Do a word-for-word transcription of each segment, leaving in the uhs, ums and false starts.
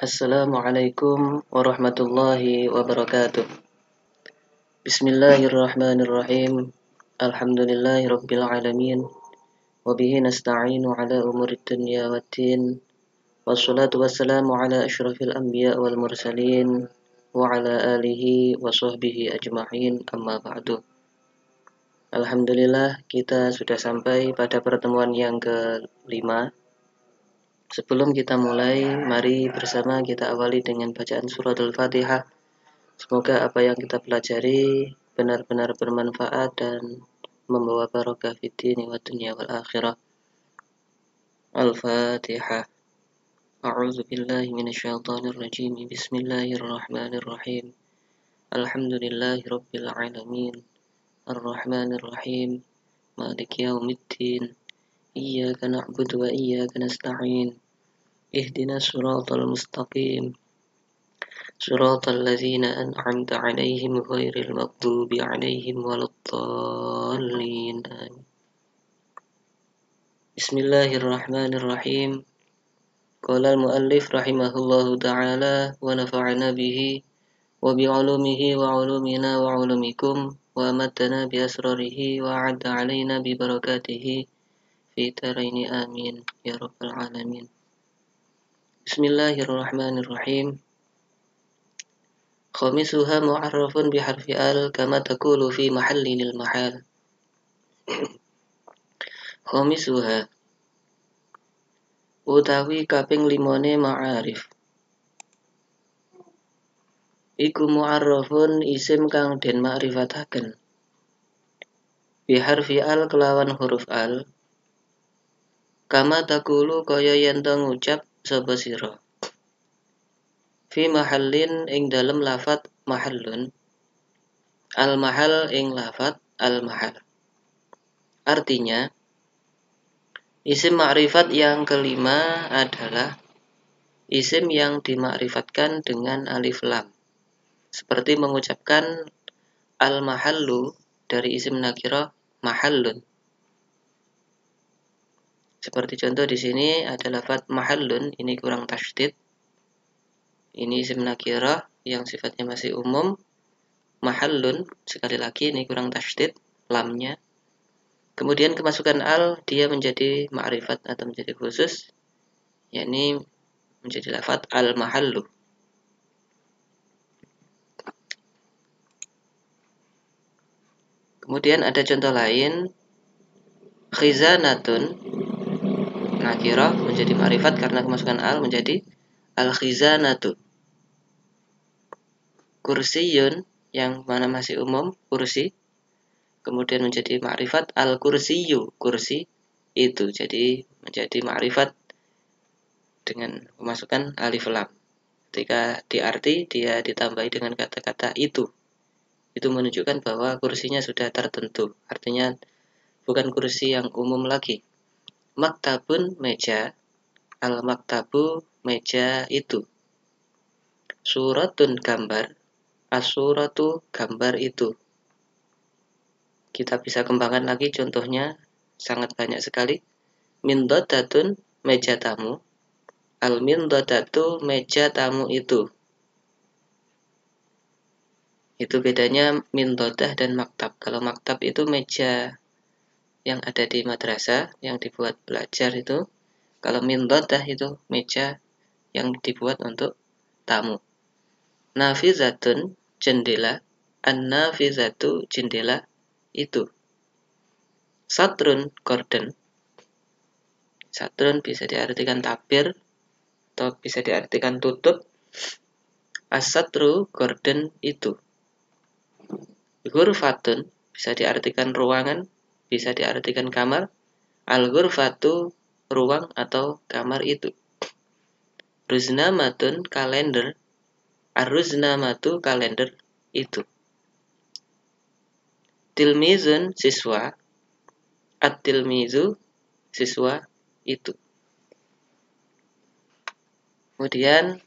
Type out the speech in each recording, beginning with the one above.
Assalamualaikum warahmatullahi wabarakatuh. Bismillahirrahmanirrahim. Alhamdulillahirabbil alamin. Wa bihi nasta'inu ala umurid dunya waddin. Wassalatu wassalamu ala asyrafil anbiya wal mursalin wa ala alihi wa sahbihi ajma'in, amma ba'du. Alhamdulillah, kita sudah sampai pada pertemuan yang kelima. Sebelum kita mulai, mari bersama kita awali dengan bacaan surat Al-Fatihah. Semoga apa yang kita pelajari benar-benar bermanfaat dan membawa barokah fid dini wa dunya wal akhirah. Al-Fatihah. A'udzu billahi minasyaitonir rajim. Bismillahirrahmanirrahim. Alhamdulillahirabbil alamin. Arrahmanir rahim. Maliki yaumiddin. Iyyaka na'budu wa iyyaka nasta'in. Ihdinas siratal mustaqim. Siratal ladzina an'amta 'alaihim ghairil maghdubi 'alaihim waladdallin. Bismillahirrahmanirrahim. Qala al-muallif rahimahullahu ta'ala wa nafa'ana bihi wa bi 'ulumihi wa 'ulumina wa 'ulumikum wa amatana bi asrarihi wa 'adda 'alaina bi barakatihi fi daraini amin ya rabbal alamin. Bismillahirrahmanirrahim. Khamisuha mu'arrafun biharfi al kama taqulu fi mahallin lil mahal. Khamisuha utawi kaping limone ma'arif. Iku mu'arrafun isim kang den ma'rifataken. Biharfi al kelawan huruf al. Kama taqulu kaya yen to ngucap sapa sira. Fi mahallin ing dalem lafat mahallun. Al mahal ing lafat al mahal. Artinya isim ma'rifat yang kelima adalah isim yang dimakrifatkan dengan alif lam. Seperti mengucapkan al mahallu dari isim nakirah mahallun. Seperti contoh di sini ada lafaz mahallun, ini kurang tasydid. Ini isim nakirah yang sifatnya masih umum. Mahallun, sekali lagi ini kurang tasydid lamnya. Kemudian kemasukan al, dia menjadi ma'rifat atau menjadi khusus, yakni menjadi lafaz al mahallu. Kemudian ada contoh lain, khizanatun nakirah menjadi ma'rifat karena kemasukan al menjadi al-khizanatu. Kursiyun yang mana masih umum, kursi, kemudian menjadi ma'rifat al-kursiyu, kursi itu. Jadi menjadi ma'rifat dengan kemasukan alif lam. Ketika diarti dia ditambahi dengan kata-kata itu. Itu menunjukkan bahwa kursinya sudah tertentu. Artinya bukan kursi yang umum lagi. Maktabun meja, al-maktabu meja itu. Suratun gambar, as-suratu gambar itu. Kita bisa kembangkan lagi contohnya, sangat banyak sekali. Mindodatun meja tamu, al-mindodatu meja tamu itu. Itu bedanya mindodah dan maktab. Kalau maktab itu meja yang ada di madrasah, yang dibuat belajar itu. Kalau mindodah itu meja yang dibuat untuk tamu. Nafizatun jendela, an-nafizatu jendela itu. Satrun gorden. Satrun bisa diartikan tabir atau bisa diartikan tutup. As-satru gorden itu. Ghurfatun bisa diartikan ruangan, bisa diartikan kamar. Al-ghurfatu ruang atau kamar itu. Ruznamatun kalender. Ar-ruznamatu kalender itu. Tilmizun siswa. At-tilmizu siswa itu. Kemudian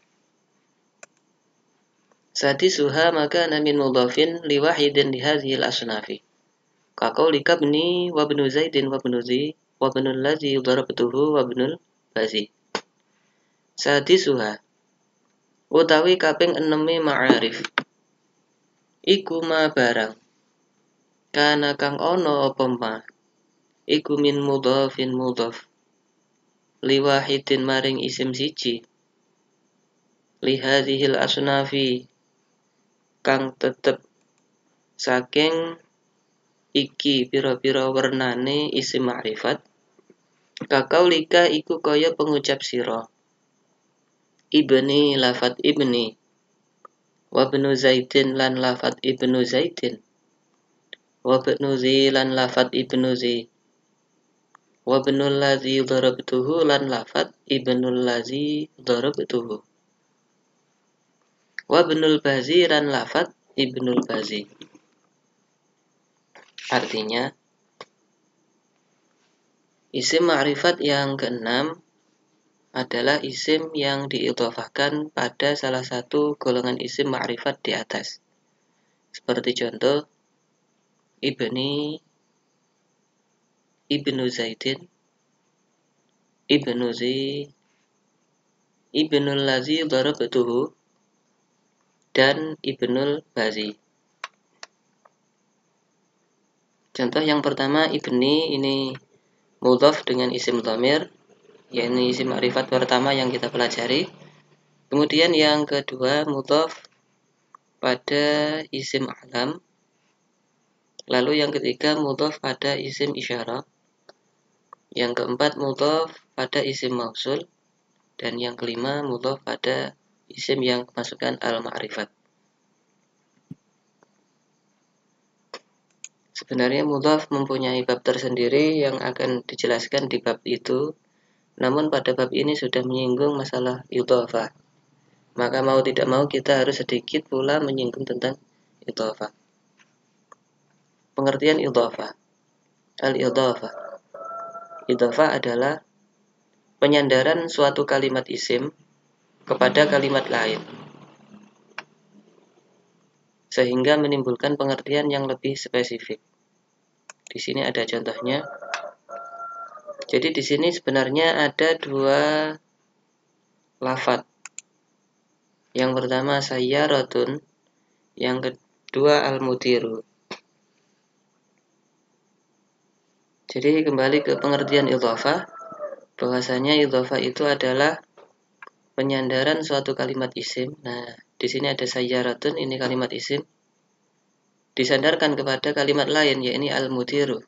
sadisuha maka namin mudhafin liwahidin lihazihil asnafi. Kaqaulika bni wa bnu zaidin wa bnu zi wa bnul ladzi darabtuhu wa bnul bazi. Sadisuha utawi kaping eneme ma'arif iku ma barang kana kang ono apa ma iku min mudhafin mudhaf liwahidin maring isim siji lihadhil asnafi kang tetep saking iki pira-pira wernane isim ma'rifat kakaulika iku kaya pengucap sira ibni lafat ibni wabnu zaidin lan lafat ibnu zaidin wabnu zi lan lafat ibnu zi wabnul ladzi darabtuhu lan lafat ibnul ladzi darabtuhu wabnul bazi lan lafat ibnul bazi. Artinya isim ma'rifat yang keenam adalah isim yang diidhofahkan pada salah satu golongan isim ma'rifat di atas. Seperti contoh ibni, ibnu zaidin, ibnu zi, ibnul ladzi darabtuhu dan ibnul bazi. Contoh yang pertama ibni ini mudhaf dengan isim dhamir, yakni isim ma'rifat pertama yang kita pelajari. Kemudian yang kedua mudhaf pada isim alam. Lalu yang ketiga mudhaf pada isim isyarah. Yang keempat mudhaf pada isim mausul. Dan yang kelima mudhaf pada isim yang masukkan al-ma'rifat. Sebenarnya mudhaf mempunyai bab tersendiri yang akan dijelaskan di bab itu. Namun pada bab ini sudah menyinggung masalah idhofah. Maka mau tidak mau kita harus sedikit pula menyinggung tentang idhofah. Pengertian idhofah. Al-idhofah. Idhofah adalah penyandaran suatu kalimat isim kepada kalimat lain, sehingga menimbulkan pengertian yang lebih spesifik. Di sini ada contohnya. Jadi di sini sebenarnya ada dua lafadz. Yang pertama sayyaratun, yang kedua al-mudiru. Jadi kembali ke pengertian idhofah, bahwasanya idhofah itu adalah penyandaran suatu kalimat isim. Nah, di sini ada sayyaratun, ini kalimat isim disandarkan kepada kalimat lain, yakni al-mudiru,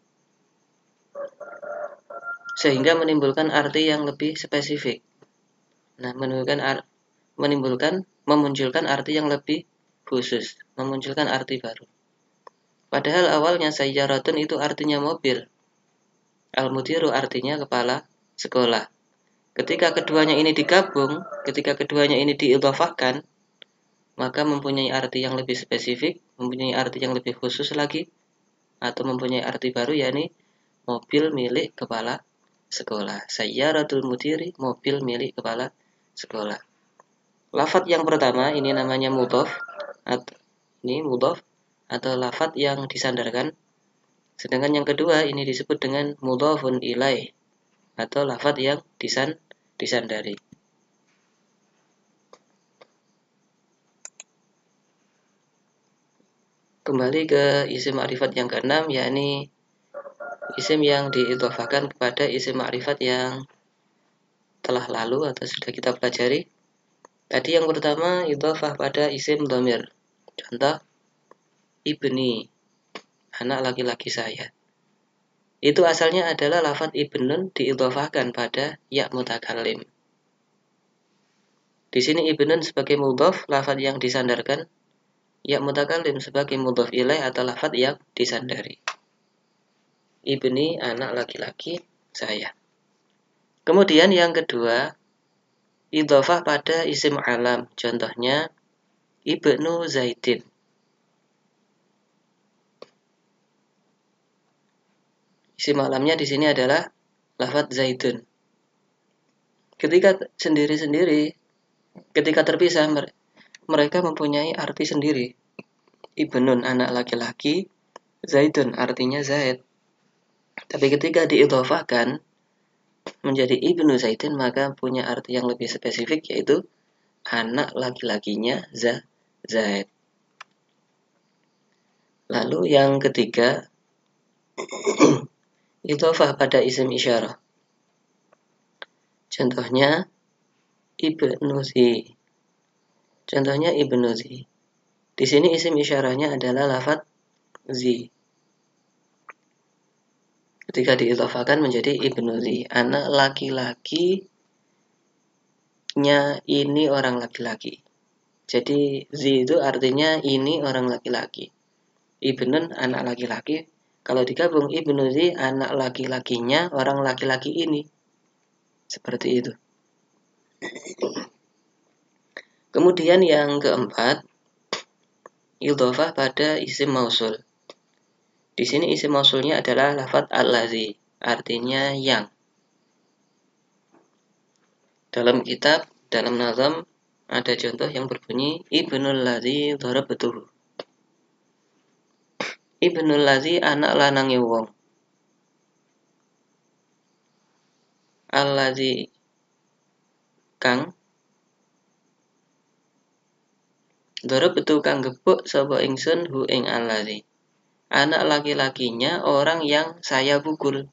sehingga menimbulkan arti yang lebih spesifik. Nah, menimbulkan menimbulkan memunculkan arti yang lebih khusus, memunculkan arti baru. Padahal awalnya sayyaratun itu artinya mobil, al-mudiru artinya kepala sekolah. Ketika keduanya ini digabung, ketika keduanya ini diidhofahkan, maka mempunyai arti yang lebih spesifik, mempunyai arti yang lebih khusus lagi, atau mempunyai arti baru, yakni mobil milik kepala sekolah. Sayyaratul mudiri, mobil milik kepala sekolah. Lafadz yang pertama ini namanya mudhaf, atau ini mudhaf atau lafadz yang disandarkan. Sedangkan yang kedua ini disebut dengan mudhafun ilaih, atau lafadz yang disan disandari. Kembali ke isim ma'rifat yang keenam, yakni isim yang diidhofahkan kepada isim ma'rifat yang telah lalu atau sudah kita pelajari. Tadi yang pertama idhofah pada isim dhamir. Contoh ibni, anak laki-laki saya. Itu asalnya adalah lafadz ibnun diidhofahkan pada ya mutakallim. Di sini ibnun sebagai mudhaf, lafadz yang disandarkan, ya mutakallim sebagai mudhaf ilaih atau lafadz yang disandari. Ibni, anak laki-laki saya. Kemudian yang kedua, idhofah pada isim alam. Contohnya ibnu zaidin. Isim alamnya di sini adalah lafadz zaidun. Ketika sendiri-sendiri, ketika terpisah, mereka mempunyai arti sendiri. Ibnun anak laki-laki, zaidun artinya zaid. Tapi ketika diidhofahkan menjadi ibnu zaidin, maka punya arti yang lebih spesifik, yaitu anak laki-lakinya Zaid. Lalu yang ketiga, idhofah pada isim isyarah. Contohnya Ibnu Zi. Contohnya Ibnu Zi. Di sini isim isyarahnya adalah lafadz Zi. Ketika diidhofahkan menjadi Ibnu Zi, anak laki-lakinya ini orang laki-laki. Jadi Zi itu artinya ini orang laki-laki. Ibnun anak laki-laki. Kalau digabung Ibnu Zi anak laki-lakinya orang laki-laki ini. Seperti itu. Kemudian yang keempat, idhofah pada isim mausul. Di sini isim mausulnya adalah lafadz allazi, artinya yang. Dalam kitab, dalam nazam ada contoh yang berbunyi Ibnul ladzi darabtuhu. Ibnul ladzi anak lanange wong. Allazi kang darabtu kang gebuk sapa ingsun hu ing allazi. Anak laki-lakinya orang yang saya pukul.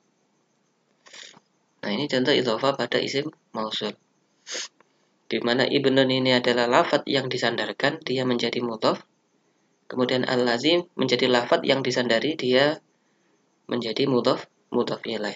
Nah, ini contoh idhofah pada isim mausul. Di mana ibnun ini adalah lafadz yang disandarkan, dia menjadi mudhof. Kemudian al-lazim menjadi lafadz yang disandari, dia menjadi mudhof mudhof ilaih.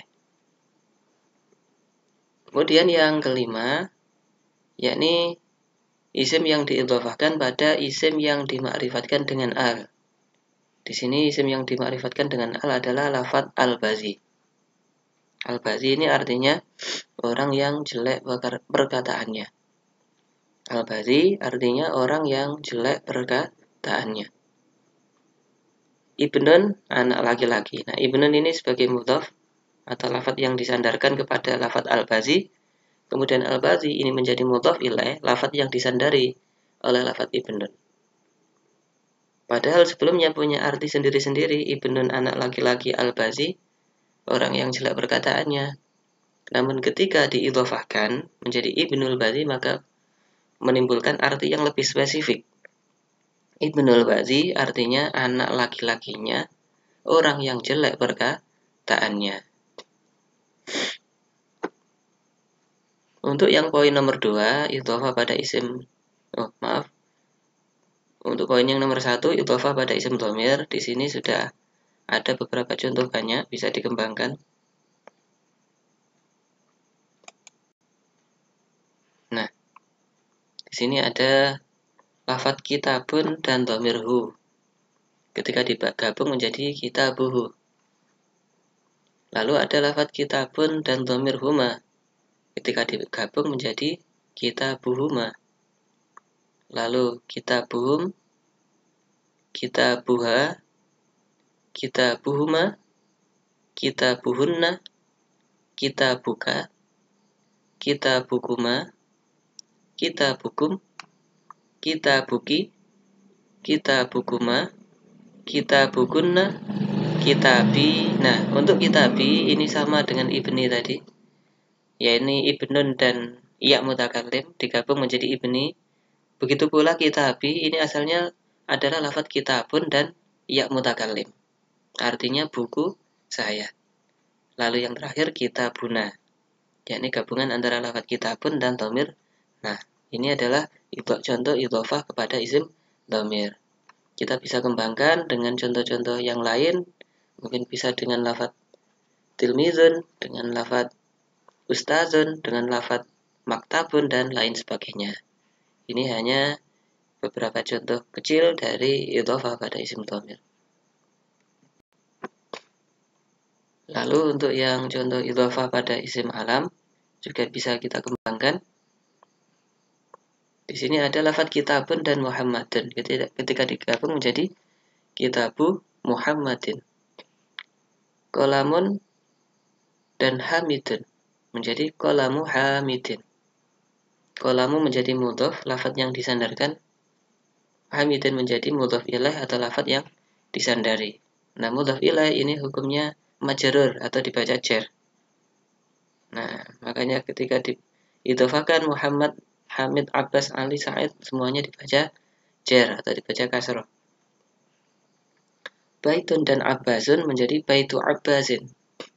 Kemudian yang kelima, yakni isim yang diidhofahkan pada isim yang dimakrifatkan dengan al. Di sini isim yang dimakrifatkan dengan al adalah lafadz al-bazi. Al-bazi ini artinya orang yang jelek perkataannya. Al-bazi artinya orang yang jelek perkataannya. Ibnun anak laki-laki. Nah, ibnun ini sebagai mudhof atau lafadz yang disandarkan kepada lafadz al-bazi. Kemudian al-bazi ini menjadi mudhof ilaih, lafadz yang disandari oleh lafadz ibnun. Padahal sebelumnya punya arti sendiri-sendiri. Ibnun anak laki-laki, al-bazi orang yang jelek perkataannya. Namun ketika diidhofahkan menjadi ibnul bazi, maka menimbulkan arti yang lebih spesifik. Ibnul bazi artinya anak laki-lakinya orang yang jelek perkataannya. Untuk yang poin nomor dua, idhofah pada isim, oh maaf, untuk poin yang nomor satu, idhofah pada isim dhamir. Di sini sudah ada beberapa contoh banyak, bisa dikembangkan. Nah, di sini ada lafadz kitabun dan dhamirhu. Ketika digabung menjadi kitabuhu. Lalu ada lafadz kitabun dan dhamirhuma. Ketika digabung menjadi kitabuhuma. Lalu kitabuhum, kitabuha, kitabuhuma, kitabuhunna, kitabuka, kitabukuma, kitabukum, kitabuki, kitabukuma, kitabukunna, kitabi. Nah, untuk kitabi ini sama dengan ibni tadi, yakni ibnun dan ya mutakallim digabung menjadi ibni. Begitu pula kitabi ini asalnya adalah lafadz kitabun dan ya mutakallim, artinya buku saya. Lalu yang terakhir kitabuna, yakni gabungan antara lafadz kitabun dan dhamir. Nah, ini adalah contoh idhofah kepada isim dhamir. Kita bisa kembangkan dengan contoh-contoh yang lain. Mungkin bisa dengan lafadz tilmizun, dengan lafadz ustazun, dengan lafadz maktabun, dan lain sebagainya. Ini hanya beberapa contoh kecil dari idhofah pada isim dhamir. Lalu untuk yang contoh idhofah pada isim alam juga bisa kita kembangkan. Di sini ada lafadz kitabun dan Muhammadun. Ketika digabung menjadi kitabu Muhammadin. Qalamun dan Hamidun menjadi qalamu Hamidin. Qalamu menjadi mudhof, lafadz yang disandarkan. Hamidin menjadi mudhof ilaih atau lafadz yang disandari. Nah, mudhof ilaih ini hukumnya majrur atau dibaca jar. Nah, makanya ketika diidhofahkan Muhammad Hamid, Abbas, Ali, Said semuanya dibaca jer atau dibaca kasroh. Baitun dan Abbasun menjadi Baitu Abbasin,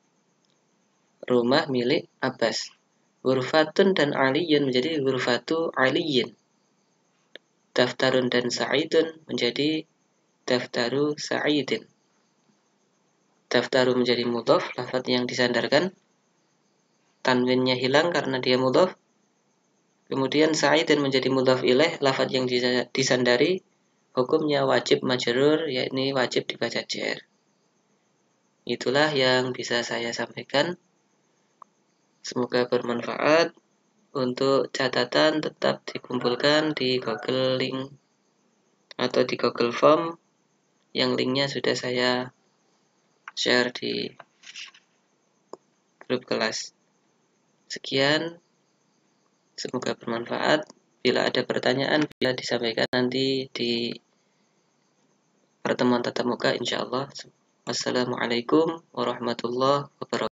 rumah milik Abbas. Ghurfatun dan Aliyun menjadi Ghurfatu Aliyin. Daftarun dan Sa'idun menjadi Daftaru Sa'idin. Daftaru menjadi mudhof, lafadz yang disandarkan, tanwinnya hilang karena dia mudhof. Kemudian Sa'idin menjadi mudhof ilaih, lafadz yang disandari, hukumnya wajib majrur, yakni wajib dibaca jer. Itulah yang bisa saya sampaikan. Semoga bermanfaat. Untuk catatan tetap dikumpulkan di Google Link atau di Google Form yang linknya sudah saya share di grup kelas. Sekian, semoga bermanfaat. Bila ada pertanyaan, bila disampaikan nanti di pertemuan tatap muka, insya Allah. Wassalamualaikum warahmatullahi wabarakatuh.